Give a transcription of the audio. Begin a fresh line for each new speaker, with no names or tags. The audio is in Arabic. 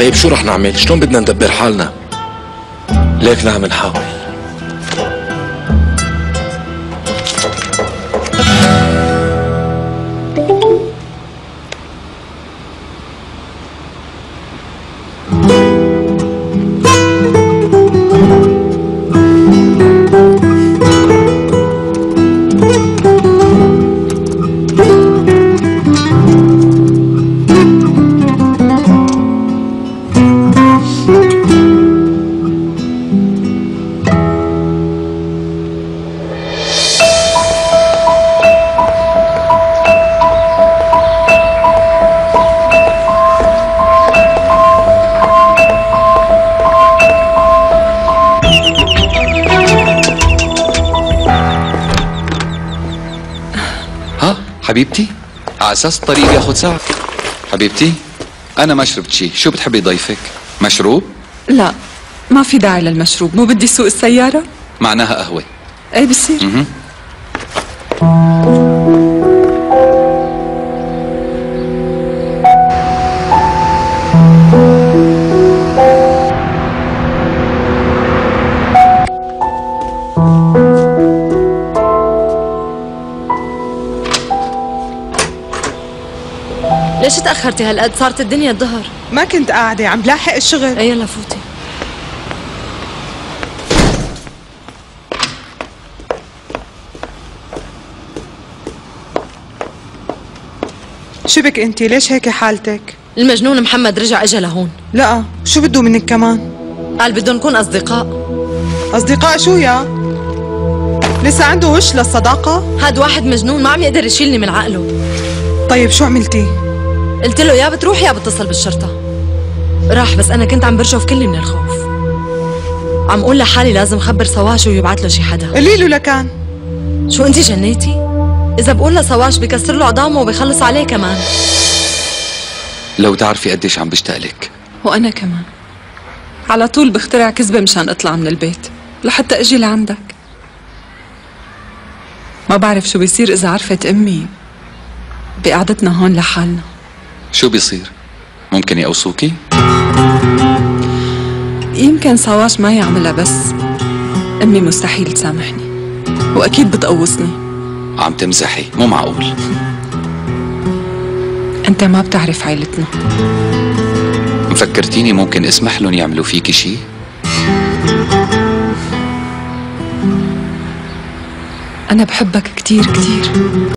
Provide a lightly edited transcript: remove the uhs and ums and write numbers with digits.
طيب شو رح نعمل؟ شلون بدنا ندبر حالنا؟ ليك نعم نحاول.
حبيبتي على اساس الطريق بياخد ساعة. حبيبتي انا ما شربت شي، شو بتحبي ضيفك؟ مشروب؟
لا ما في داعي للمشروب، مو بدي سوق السيارة؟
معناها قهوة.
ايه بصير.
ليش تأخرتي هالقد؟ صارت الدنيا الظهر.
ما كنت قاعدة عم بلاحق الشغل.
ايه يلا فوتي.
شو بك انتي؟ ليش هيك حالتك؟
المجنون محمد رجع اجا لهون.
لا شو بده منك كمان؟
قال بدهم نكون أصدقاء.
أصدقاء شو يا؟ لسه عنده وش للصداقة؟
هاد واحد مجنون ما عم يقدر يشيلني من عقله.
طيب شو عملتي؟
قلت له يا بتروح يا بتصل بالشرطة. راح بس أنا كنت عم برجف كلي من الخوف. عم قول لحالي لازم خبر صواش ويبعت له شي حدا.
قولي له لكان.
شو أنتي جنيتي؟ إذا بقول لصواش بكسر له عظامه وبيخلص عليه كمان.
لو تعرفي قديش عم بشتاق لك.
وأنا كمان. على طول بخترع كذبة مشان أطلع من البيت لحتى أجي لعندك. ما بعرف شو بيصير إذا عرفت أمي بقعدتنا هون لحالنا.
شو بيصير؟ ممكن يقوصوكي؟
يمكن صواش ما يعملها بس أمي مستحيل تسامحني وأكيد بتقوصني.
عم تمزحي، مو معقول.
أنت ما بتعرف عيلتنا.
مفكرتيني ممكن اسمح لهم يعملوا فيكي شي؟
أنا بحبك كتير كتير.